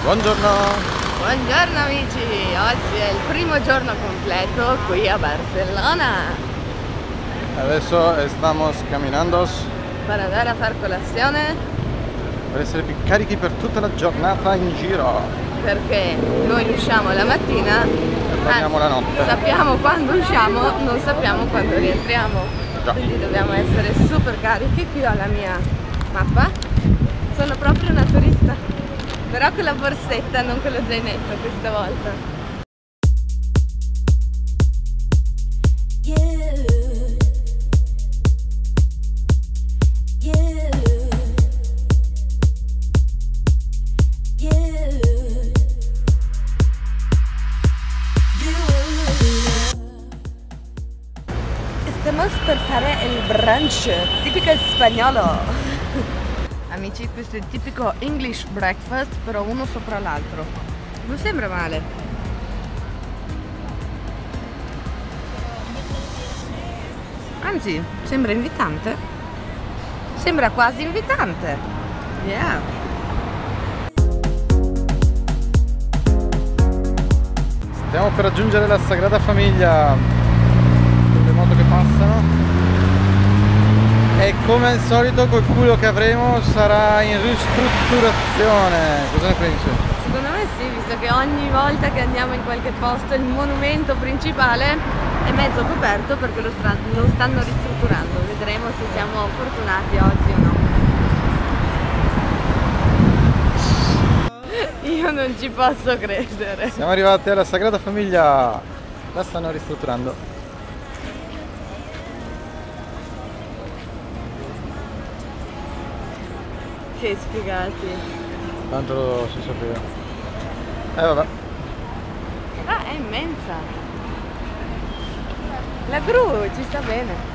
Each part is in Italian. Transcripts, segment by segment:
Buongiorno! Buongiorno amici, oggi è il primo giorno completo qui a Barcellona. Adesso estamos caminando Per andare a fare colazione per essere più carichi per tutta la giornata in giro. perché noi usciamo la mattina E torniamo la notte. Sappiamo quando usciamo, non sappiamo quando rientriamo. Già. Quindi dobbiamo essere super carichi. Qui ho la mia mappa. Sono proprio una turista, però con la borsetta, non con lo zainetto questa volta. Stiamo per fare il brunch tipico spagnolo. Amici, questo è il tipico English breakfast, però uno sopra l'altro. Non sembra male. Anzi, sembra invitante. Sembra quasi invitante. Yeah. Stiamo per raggiungere la Sagrada Famiglia. Le moto che passano. E come al solito col culo che avremo sarà in ristrutturazione. Cosa ne pensi? Secondo me sì, visto che ogni volta che andiamo in qualche posto il monumento principale è mezzo coperto perché lo stanno ristrutturando. Vedremo se siamo fortunati oggi o no. Io non ci posso credere. Siamo arrivati alla Sagrada Famiglia. La stanno ristrutturando. Che sfigati. Tanto si sapeva. Vabbè. Ah, è immensa. La gru ci sta bene.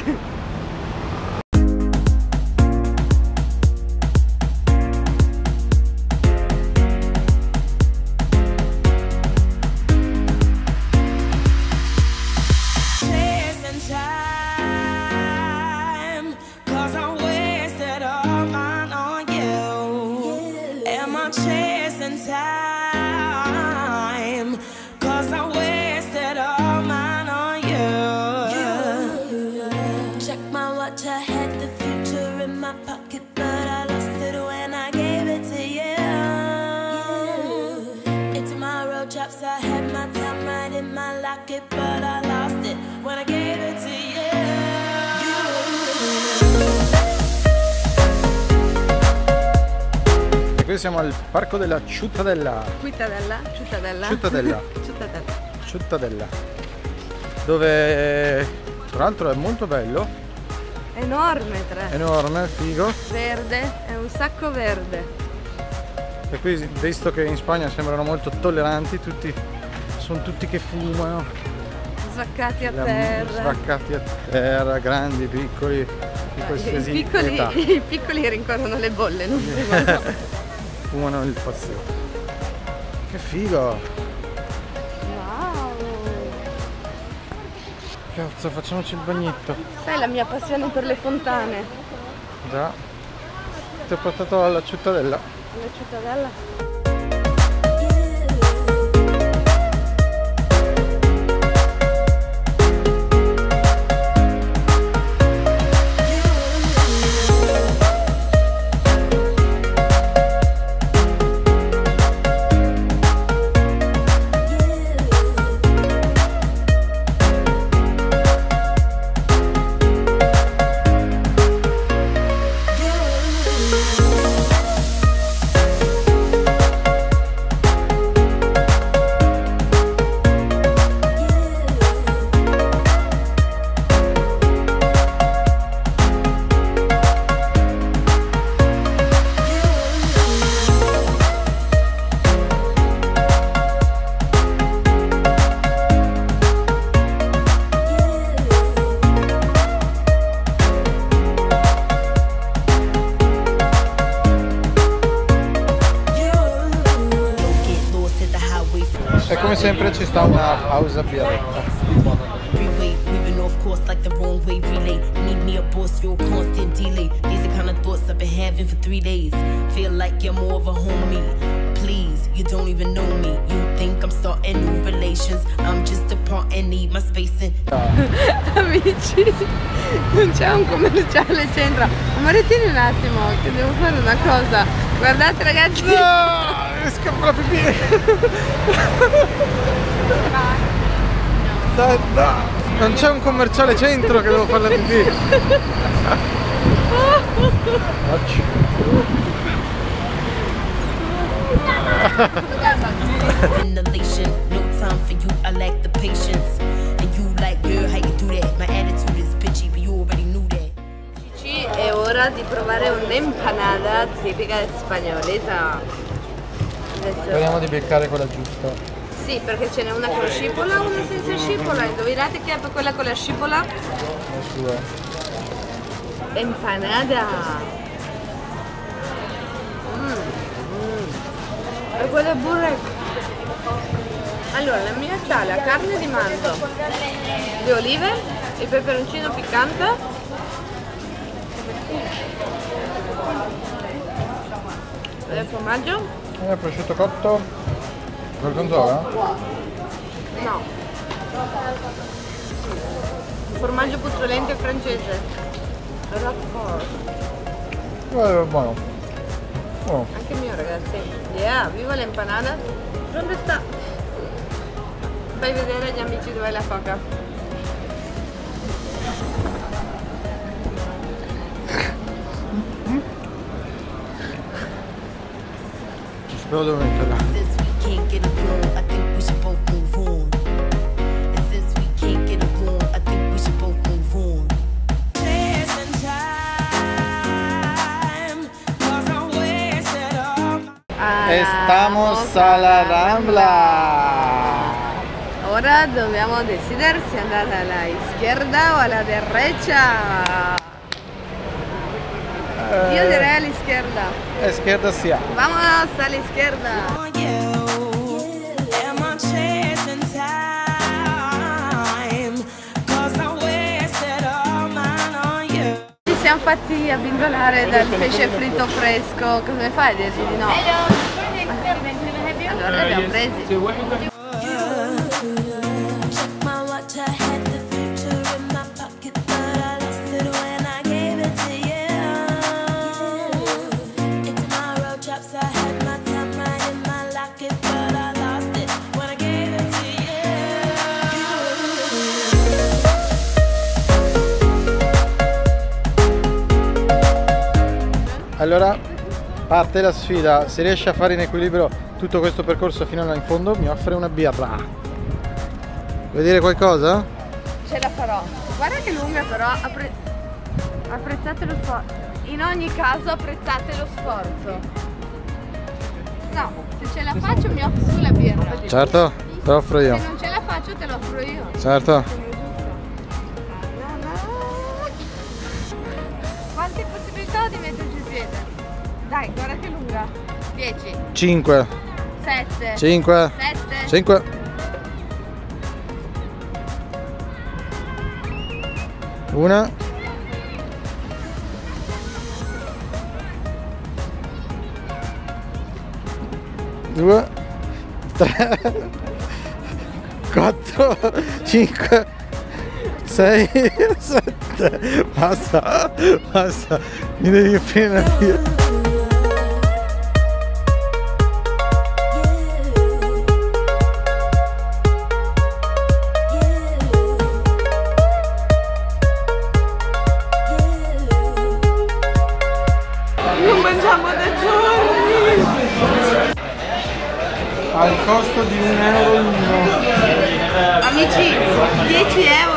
Chasing time, 'cause I wasted all mine on you. Check my watch, I had the future in my pocket, but I lost it when I gave it to you. If tomorrow drops, I had my time right in my locket, but I lost it when I gave it to you. Qui siamo al parco della Ciutadella. Ciutadella. Dove tra l'altro è molto bello. Enorme, Enorme, figo. verde, è un sacco verde. E qui, visto che in Spagna sembrano molto tolleranti, sono tutti che fumano. Svaccati a terra. Svaccati a terra, grandi, piccoli, di qualsiasi età. I piccoli rincorrono le bolle, non fumano. Fumano il pazzesco. Che figo! Wow! Cazzo, facciamoci il bagnetto. Sai la mia passione per le fontane? Già. Ti ho portato alla Ciutadella. La Ciutadella? E come sempre ci sta una pausa birretta. Freeway, weaving off course like the wrong way relay. Need me me up, boss, you're a constant delay. These are kind of thoughts I've been having for 3 days. Feel like you're more of a homie. Please, you don't even know me. You think I'm starting new relations. I'm just a part and need my space in. Amici, non c'è un commerciale centro. Amarettini un attimo, che devo fare una cosa. Guardate ragazzi. No, scappa la pipì. Dai, no. Non c'è un commerciale centro che devo fare la pipì. Inhalation, no time for you, I lack the patience. And you like, girl, how you do that? My attitude is bitchy, but you already knew that. È ora di provare un'empanada tipica spagnola. Speriamo di beccare quella giusta. Sì, perché ce n'è una con la scipola e una senza scipola. Indovinate chi è quella con la scipola? La sua. Empanada. E quella è burek. Allora, la mia c'ha la carne di manzo, le olive, il peperoncino piccante. Il formaggio? Prosciutto cotto. Gorgonzola? No. Il formaggio puzzolente francese. Roquefort. Buono. Oh. Anche mio ragazzi. Yeah, viva l'empanada. Dove sta? Fai vedere agli amici dov'è la coca. Spero dove metterla. Since we can't get along, I think we should both move on. And since we can't get along, I think we should both move on. Estamos a la Rambla. Ora dobbiamo decidere se andare alla izquierda o alla derecha. Io direi all'izquierda. Izquierda sia. Vamos a la izquierda. Ci siamo fatti abbindolare dal pesce fritto fresco. Come fai a dirgli di no? Allora li abbiamo presi. Allora parte la sfida, se riesci a fare in equilibrio tutto questo percorso fino in fondo mi offre una birra. Vuoi dire qualcosa? Ce la farò. Guarda che lunga però, apprezzate lo sforzo. In ogni caso apprezzate lo sforzo. No, se ce la faccio mi offro tu la birra. Certo, te lo offro io. Se non ce la faccio te lo offro io. Certo. Quante possibilità ho di metterci il piede? Dai, guarda che lunga. 10. 5. 7. 5. 7. 5. 1. 2. 3. 4. 5. 6, 7, basta, mi devi appena dire. Non mangiamo da giorni! Al costo di €1 l'uno. Amici, 10 euro!